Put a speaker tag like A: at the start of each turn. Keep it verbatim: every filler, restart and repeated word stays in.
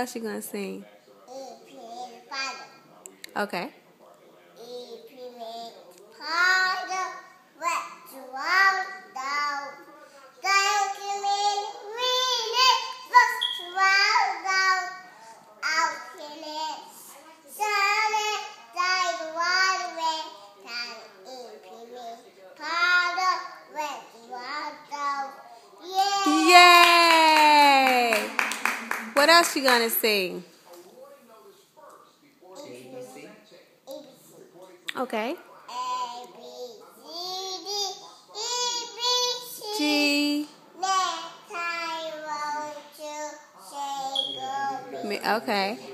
A: else you gonna sing? Okay. Yay! What else you gonna sing? Okay.
B: A, B, C, D, E, B, C.
A: G.
B: Next time, won't you say go?
A: Okay.